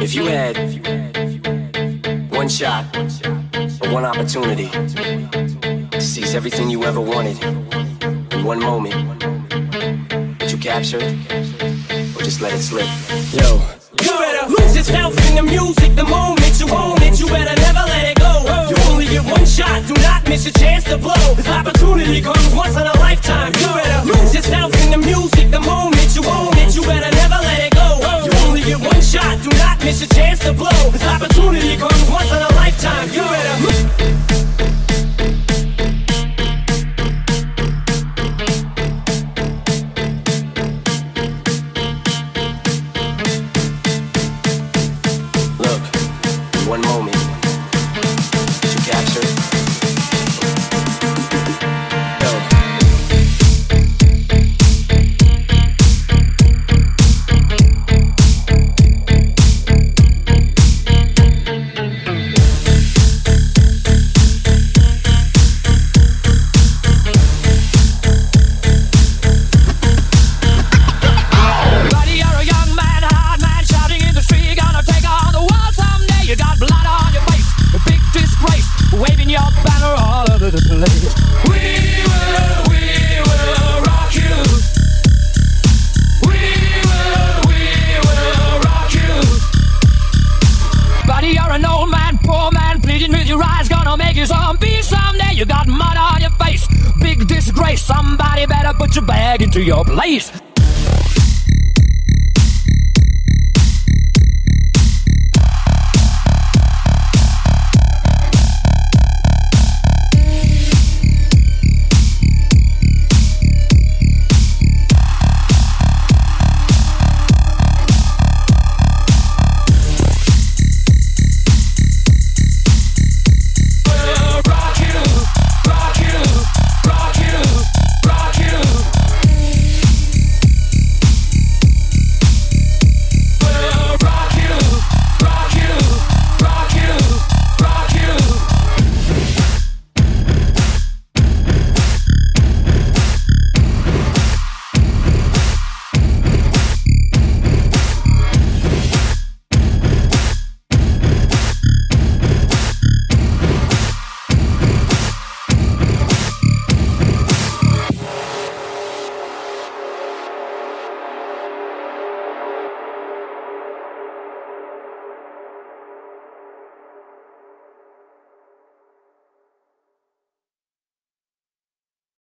If you had one shot or one opportunity to seize everything you ever wanted in one moment, would you capture it or just let it slip? Yo, you better lose yourself in the music the moment you own it. You better never let it go. You only get one shot, do not miss a chance to blow. This opportunity comes once in a lifetime. You better lose yourself in the music the moment you own it. You better never let it go. You only get one shot, do not miss a chance to blow. This opportunity comes once in a lifetime. You better one moment, did you capture it? Waving your banner all over the place. We will rock you. We will rock you. Buddy, you're an old man, poor man, pleading with your eyes, gonna make you zombie someday. You got mud on your face, big disgrace. Somebody better put your bag into your place.